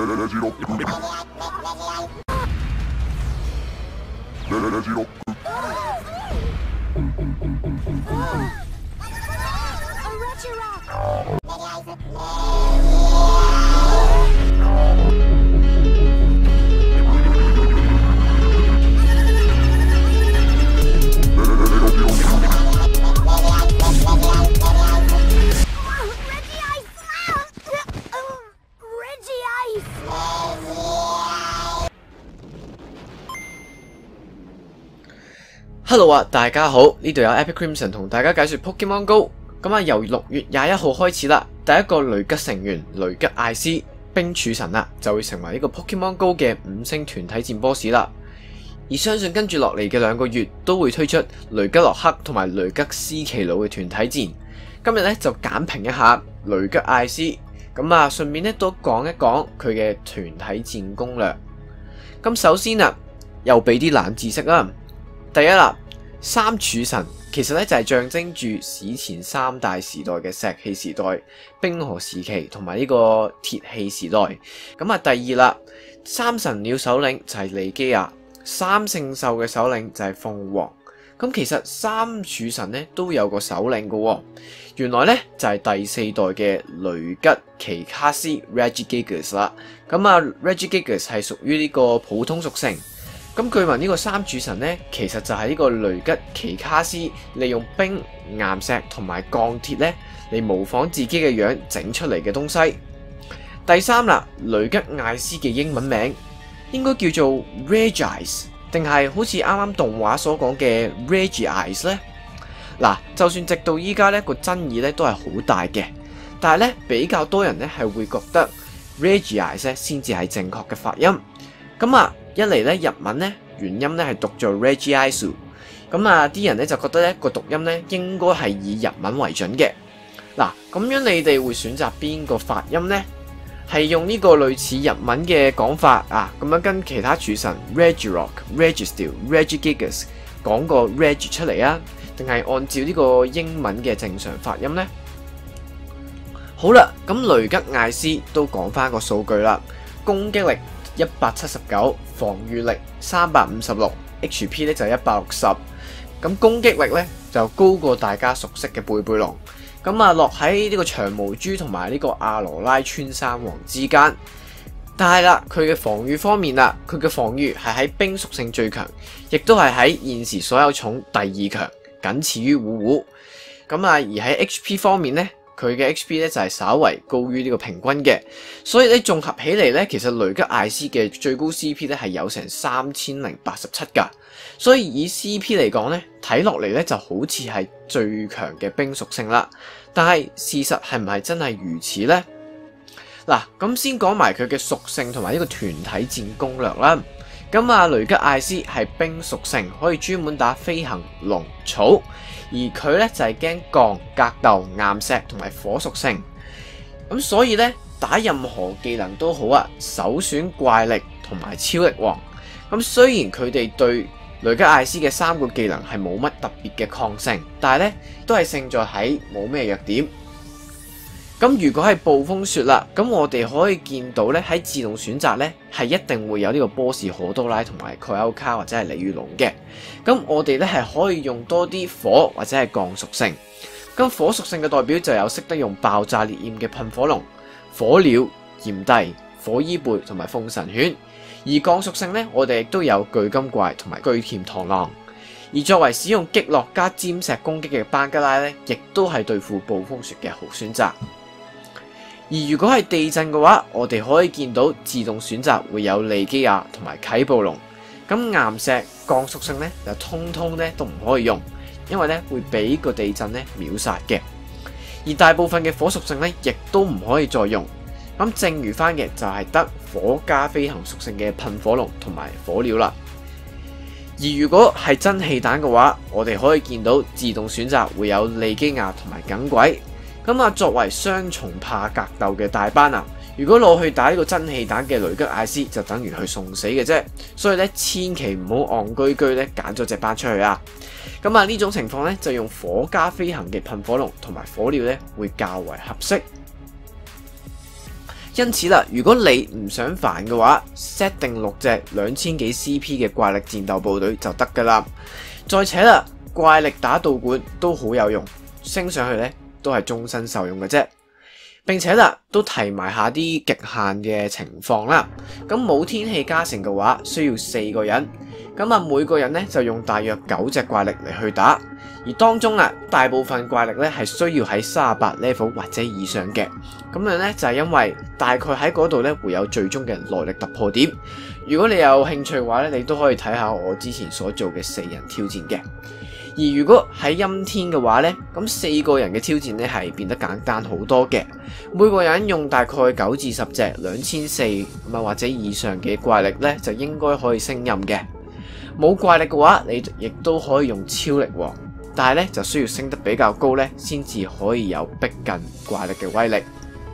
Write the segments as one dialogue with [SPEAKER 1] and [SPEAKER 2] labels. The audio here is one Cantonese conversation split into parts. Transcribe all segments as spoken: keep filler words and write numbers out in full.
[SPEAKER 1] Hello 啊，大家好，呢度有 Epic Crimson 同大家解說 Pokemon Go。咁啊，由六月廿一號開始啦，第一個雷吉成員雷吉艾斯冰柱神啦，就會成為呢個 Pokemon Go 嘅五星團體戰 boss 啦。而相信跟住落嚟嘅兩個月都會推出雷吉洛克同埋雷吉斯奇魯嘅團體戰。今日咧就簡評一下雷吉艾斯，咁啊順便咧都講一講佢嘅團體戰攻略。咁首先啊，又俾啲冷知識啦。第一啦，三柱神其實咧就係象徵住史前三大時代嘅石器時代、冰河時期同埋呢個鐵器時代。咁啊，第二啦，三神鳥首領就係利基亞，三聖獸嘅首領就係鳳凰。咁其實三柱神咧都有個首領嘅，原來咧就係第四代嘅雷吉奇卡斯 Regigigas 啦。咁啊 Regigigas 係屬於呢個普通屬性。咁據聞呢個三柱神呢，其實就係呢個雷吉奇卡斯利用冰、岩石同埋鋼鐵呢嚟模仿自己嘅樣整出嚟嘅東西。第三啦，雷吉艾斯嘅英文名應該叫做 Regice， 定係好似啱啱動畫所講嘅 Regice 呢？嗱，就算直到依家呢個爭議呢都係好大嘅，但係呢比較多人呢係會覺得 Regice 先至係正確嘅發音。咁啊，一嚟咧日文咧原音咧係讀做 Regiaisu， 咁啊啲人咧就覺得咧個讀音咧應該係以日文為準嘅。嗱，咁樣你哋會選擇邊個發音呢？係用呢個類似日文嘅講法啊，咁樣跟其他柱神 Regirock、Registeel、Regigigas 講個 Reg 出嚟啊，定係按照呢個英文嘅正常發音呢？好啦，咁雷吉艾斯都講翻個數據啦，攻擊力一百七十九，防禦力三百五十六 ，H P 咧就一百六十，咁攻擊力咧就高過大家熟悉嘅貝貝龍，咁啊落喺呢個長毛豬同埋呢個阿羅拉穿山王之間。但係啦，佢嘅防禦方面啦，佢嘅防禦係喺冰屬性最強，亦都係喺現時所有寵第二強，僅次於虎虎。咁啊，而喺 H P 方面咧，佢嘅 H P 咧就係稍為高於呢個平均嘅，所以咧綜合起嚟咧，其實雷吉艾斯嘅最高 C P 咧係有成三千零八十七噶，所以以 C P 嚟講咧，睇落嚟咧就好似係最強嘅冰屬性啦。但係事實係唔係真係如此呢？嗱，咁先講埋佢嘅屬性同埋呢個團體戰攻略啦。咁啊，雷吉艾斯係冰屬性，可以專門打飛行、龍、草。而佢咧就係驚鋼、格鬥、岩石同埋火屬性，咁所以咧打任何技能都好啊，首選怪力同埋超力王。咁雖然佢哋對雷吉艾斯嘅三個技能係冇乜特別嘅抗性，但係咧都係勝在喺冇咩弱點。咁如果係暴風雪啦，咁我哋可以見到咧喺自動選擇咧係一定會有呢個波士可多拉同埋蓋歐卡或者係鯉魚龍嘅。咁我哋咧係可以用多啲火或者係鋼屬性。咁火屬性嘅代表就有識得用爆炸烈焰嘅噴火龍、火鳥、炎帝、火伊貝同埋風神犬。而鋼屬性咧，我哋亦都有巨金怪同埋巨甜螳螂。而作為使用擊落加尖石攻擊嘅班吉拉咧，亦都係對付暴風雪嘅好選擇。而如果係地震嘅話，我哋可以見到自動選擇會有利基亞同埋啟暴龍。咁岩石鋼屬性咧就通通咧都唔可以用，因為咧會俾個地震咧秒殺嘅。而大部分嘅火屬性咧亦都唔可以再用。咁剩餘翻嘅就係得火加飛行屬性嘅噴火龍同埋火鳥啦。而如果係真氣彈嘅話，我哋可以見到自動選擇會有利基亞同埋耿鬼。咁啊，作為雙重怕格鬥嘅大班啊，如果攞去打呢個真氣彈嘅雷吉艾斯，就等於去送死嘅啫。所以咧，千祈唔好戇居居咧揀咗隻班出去啊。咁啊，呢種情況咧就用火加飛行嘅噴火龍同埋火鳥咧會較為合適。 因此啦，如果你唔想煩嘅話 ，set 定六隻兩千幾 C P 嘅怪力戰鬥部隊就得噶啦。再且啦，怪力打道館都好有用，升上去咧都係終身受用嘅啫。並且啦，都提埋下啲極限嘅情況啦。咁冇天氣加成嘅話，需要四個人。咁啊，每個人咧就用大約九隻怪力嚟去打。而當中啊，大部分怪力咧係需要喺三十八 level 或者以上嘅。咁樣咧就係因為大概喺嗰度咧會有最終嘅耐力突破點。如果你有興趣嘅話咧，你都可以睇下我之前所做嘅四人挑戰嘅。而如果喺陰天嘅話呢，咁四個人嘅挑戰呢係變得簡單好多嘅。每個人用大概九至十隻兩千四或者以上嘅怪力呢，就應該可以勝任嘅。冇怪力嘅話，你亦都可以用超力喎，但係呢就需要升得比較高呢，先至可以有逼近怪力嘅威力。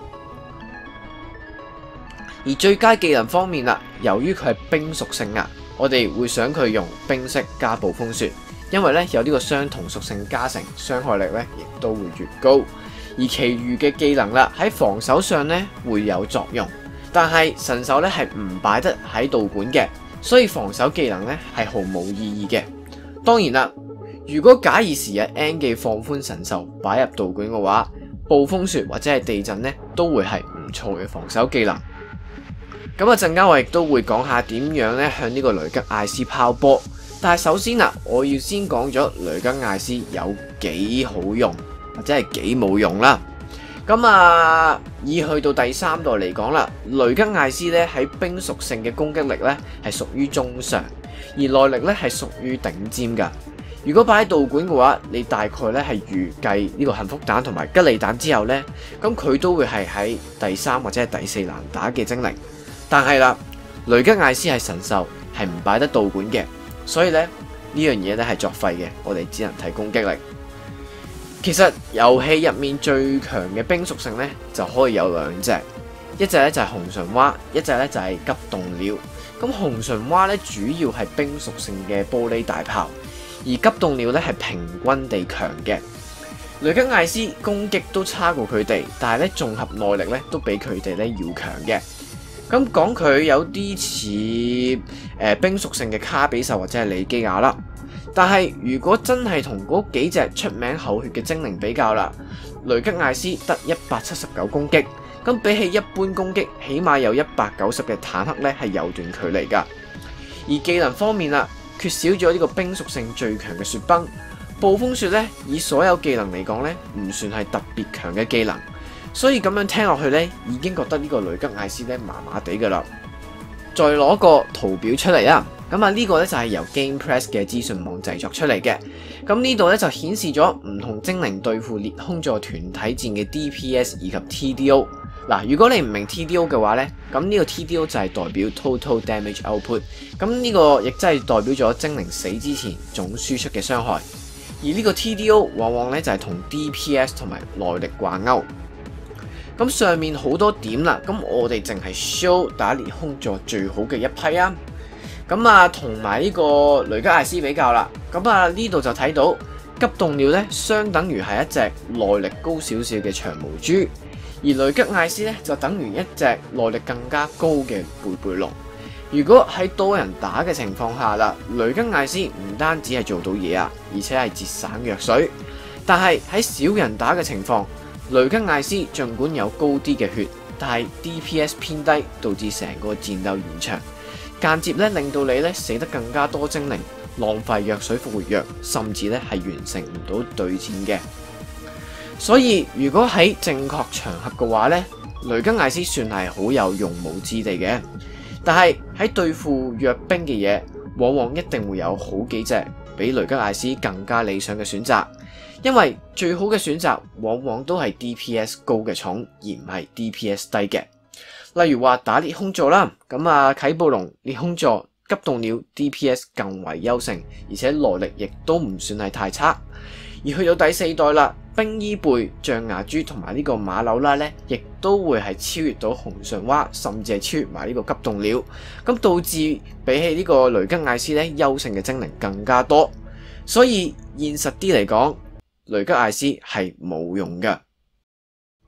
[SPEAKER 1] 而最佳技能方面啦，由於佢係冰屬性啊，我哋會想佢用冰式加暴風雪。因為咧有呢個相同屬性加成，傷害力咧亦都會越高。而其餘嘅技能啦，喺防守上咧會有作用，但係神獸咧係唔擺得喺道館嘅，所以防守技能咧係毫無意義嘅。當然啦，如果假以時日 N 記放寬神獸擺入道館嘅話，暴風雪或者係地震咧都會係唔錯嘅防守技能。咁啊陣間我亦都會講下點樣咧向呢個雷吉艾斯拋波。但係首先啊，我要先講咗雷吉艾斯有幾好用，或者係幾冇用啦。咁啊，以去到第三代嚟講啦，雷吉艾斯咧喺冰屬性嘅攻擊力咧係屬於中上，而耐力咧係屬於頂尖噶。如果擺喺道館嘅話，你大概咧係預計呢個幸福蛋同埋吉利蛋之後咧，咁佢都會係喺第三或者係第四難打嘅精靈。但係啦，雷吉艾斯係神獸，係唔擺得道館嘅。所以咧呢樣嘢咧係作廢嘅，我哋只能睇攻擊力。其實遊戲入面最強嘅冰屬性咧就可以有兩隻，一隻咧就係紅唇蛙，一隻咧就係急凍鳥。咁紅唇蛙咧主要係冰屬性嘅玻璃大炮，而急凍鳥咧係平均地強嘅。雷吉艾斯攻擊都差過佢哋，但係咧綜合耐力咧都比佢哋咧要強嘅。咁講佢有啲似誒冰屬性嘅卡比獸或者係利基亞啦，但係如果真係同嗰幾隻出名口血嘅精靈比較啦，雷吉艾斯得一百七十九攻擊，咁比起一般攻擊，起碼有一百九十嘅坦克咧係有段距離噶。而技能方面啦，缺少咗呢個冰屬性最強嘅雪崩，暴風雪咧以所有技能嚟講咧唔算係特別強嘅技能。所以咁樣聽落去咧，已經覺得呢個雷吉艾斯咧麻麻地噶啦。再攞個圖表出嚟啦，咁啊呢個咧就係由 GamePress 嘅資訊網製作出嚟嘅。咁呢度咧就顯示咗唔同精靈對付裂空座團體戰嘅 D P S 以及 T D O。嗱，如果你唔明 T D O 嘅話咧，咁呢個 T D O 就係代表 Total Damage Output。咁呢個亦真係代表咗精靈死之前總輸出嘅傷害。而呢個 T D O 往往咧就係同 D P S 同埋耐力掛鈎。咁上面好多點啦，咁我哋淨係 show 打裂空座最好嘅一批啊。咁啊，同埋呢個雷吉艾斯比較啦，咁啊呢度就睇到急凍鳥咧，相等於係一隻耐力高少少嘅長毛豬，而雷吉艾斯咧就等於一隻耐力更加高嘅貝貝龍。如果喺多人打嘅情況下啦，雷吉艾斯唔單止係做到嘢啊，而且係節省藥水。但係喺少人打嘅情況，雷吉艾斯儘管有高啲嘅血，但係 D P S 偏低，導致成個戰鬥延長，間接咧令到你咧死得更加多精靈，浪費藥水復活藥，甚至咧係完成唔到對戰嘅。所以如果喺正確場合嘅話咧，雷吉艾斯算係好有用武之地嘅。但係喺對付弱兵嘅嘢，往往一定會有好幾隻比雷吉艾斯更加理想嘅選擇。因為最好嘅選擇往往都係 D P S 高嘅蟲，而唔係 D P S 低嘅。例如話打裂空座啦，咁啊啟暴龍、裂空座、急凍鳥 D P S 更為優勝，而且耐力亦都唔算係太差。而去到第四代啦，冰伊貝、象牙豬同埋呢個馬柳拉咧，亦都會係超越到紅唇蛙，甚至係超越埋呢個急凍鳥，咁導致比起呢個雷吉艾斯咧優勝嘅精靈更加多。所以現實啲嚟講，雷吉艾斯係冇用㗎。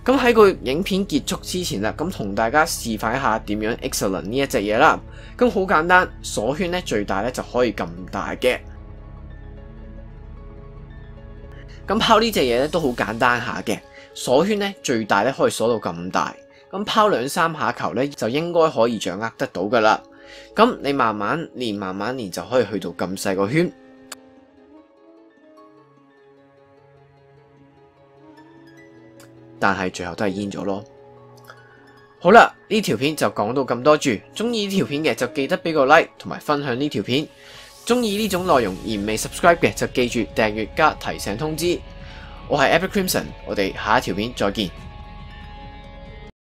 [SPEAKER 1] 咁喺個影片結束之前啦，咁同大家示範一下點樣 Excellent 呢一隻嘢啦。咁好簡單，鎖圈咧最大咧就可以咁大嘅。咁拋呢隻嘢咧都好簡單下嘅，鎖圈咧最大咧可以鎖到咁大。咁拋兩三下球咧就應該可以掌握得到噶啦。咁你慢慢練，慢慢練就可以去到咁細個圈。但係最後都係煙咗咯。好啦，呢條片就講到咁多住。中意呢條片嘅就記得俾個 like 同埋分享呢條片。中意呢種內容而未 subscribe 嘅就記住訂閱加提醒通知。我係 Epic Crimson，我哋下一條片再見。